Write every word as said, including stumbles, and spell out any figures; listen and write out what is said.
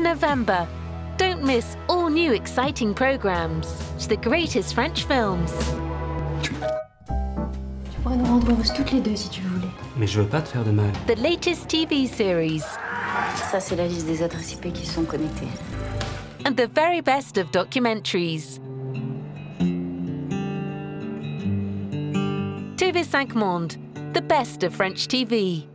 in November. Don't miss all new exciting programs to the greatest French films. Tu pourrais nous rendre heureuses toutes les deux si tu voulais. Mais je veux pas te faire de mal. The latest T V series. Ça, c'est la liste des adresses I P qui sont connectées. And the very best of documentaries. T V cinq Monde, the best of French T V.